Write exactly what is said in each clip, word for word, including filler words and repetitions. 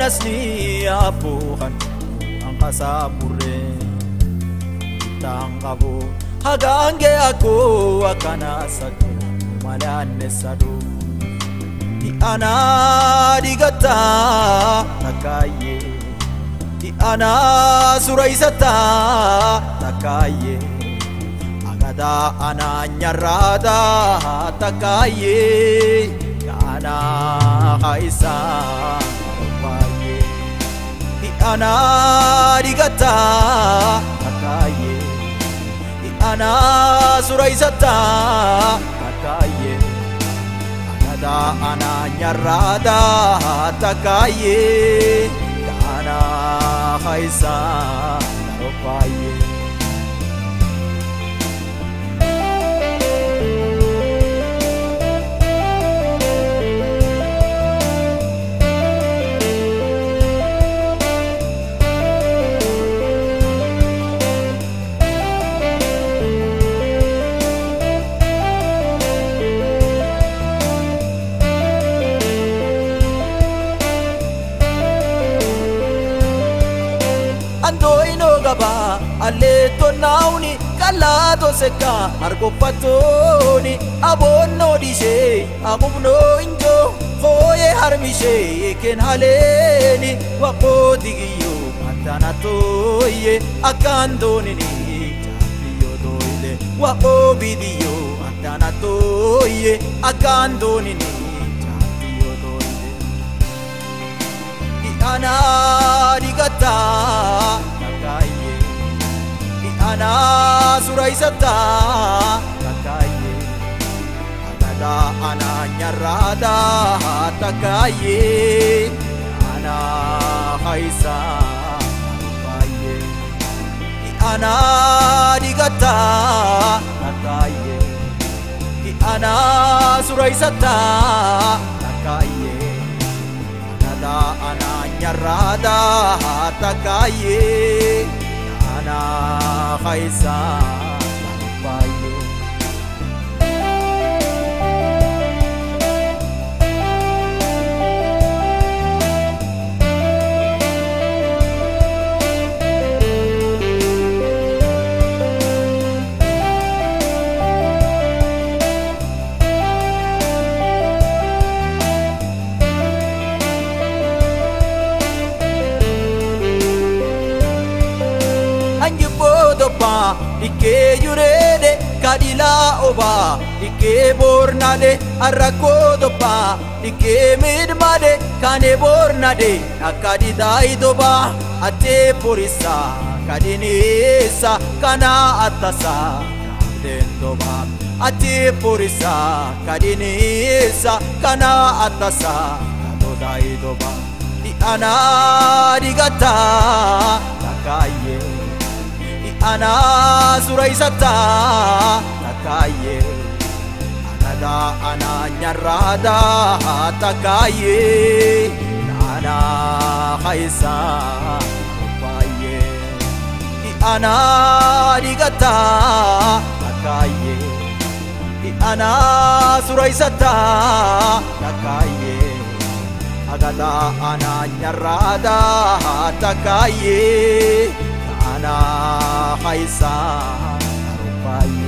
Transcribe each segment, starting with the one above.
yasni apuhan ang kasapure tangabu hagange ako akana sadu malane sadu di ana digata nakaye di ana suraisata nakaye agada ana nyarada takaye kana kaisa baye di ana digata nakaye di ana suraisata nakaye agada ana nyarada takaye kana kaisa baye ba aleto nauni kalato seka argofatoni abonno dise agumno injo hoye harmishe ken haleni waqodigiyo atanato ye akandoni ni chapiyo doile waqobidiyo atanato ye akandoni ni chapiyo doile ana digata ana suraisata takaye agada ana nyarada takaye ana kaisa baye ana digata takaye ana suraisata takaye agada ana nyarada takaye ana kaisa baye Ike yurede kadila oba Ike bornade arrakodo pa Ike midmade kane bornade Akadida idoba ate porisa Kadinisa kana atasa Dendoba ate porisa Kadinisa kana atasa Kadoda idoba Di ana digata Takaye ana suraisata takaye agada ana nyarada takaye ana kaisa baye ana digata takaye ana suraisata takaye agada ana nyarada takaye ana kaisa baye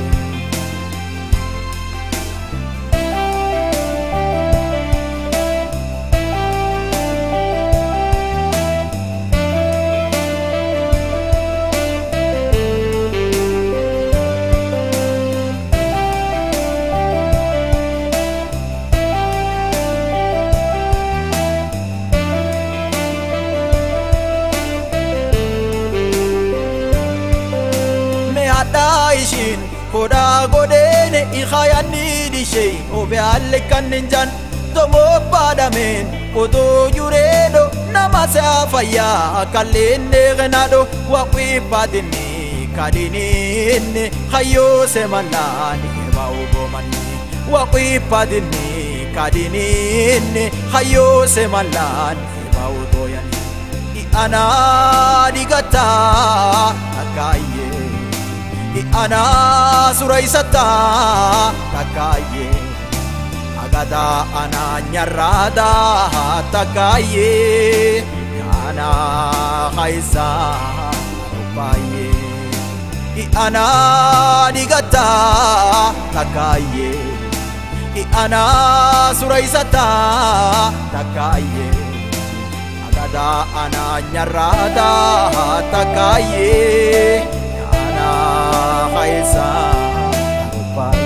daishin koda godene ikhayani dishay obe alkan ninjan tomo padamen kodo yuredo namasa faya kalene ganado waqi padini kadini khayo semanani baubo mani waqi padini kadini khayo semanani baudo yani ana digata akaye ana suraisata takaye agada ana nyarada takaye أنا خيسا رباي أنا ديغتا تكاي أنا سريستا تكاي أغدا أنا نرادا تكاي أنا خيسا رباي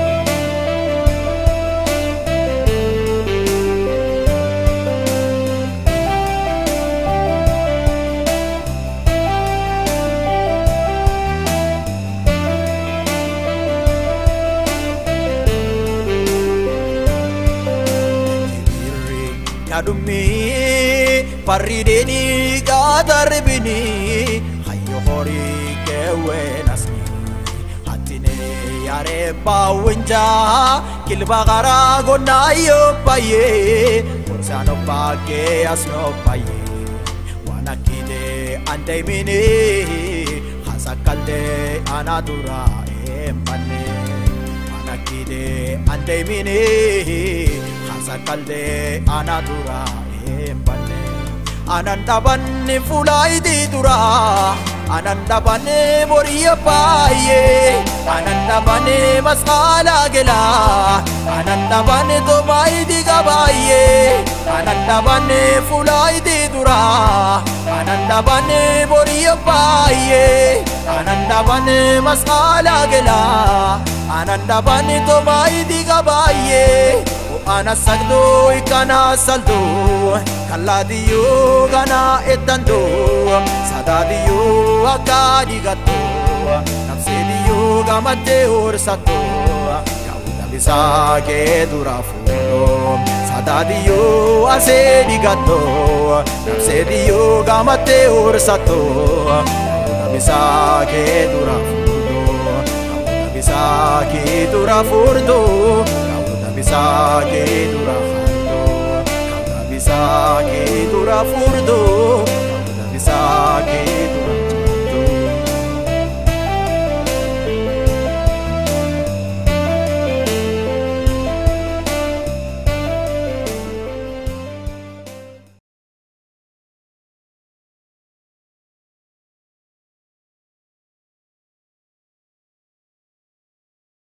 Adumi parideni gadarbini hayo hori kewenasni hatine yare bawinja kilbagara gonayo paye sano pake asno paye wanakide andaimini hasakalde anadura empane wanakide andaimini Sakalde anadura embane anandabanne fulaidi dura anandabanne boriya paye anandabane masala gela anandabane dobaidi gabaye anandabane fulaidi dura anandabane boriya paye anandabane masala gela anandabane dobaidi gabaye Ana sagdo ikana saldo kaladiyo gana etando sadadiyo akadi gato nafsediyo gamate orsato kauda bisa ke durafulo sadadiyo asedi gato nafsediyo gamate orsato kauda bisa ke durafulo kauda bisa ke durafulo bisa ke dura furdo kauda bisa ke dura furdo kauda bisa ke dura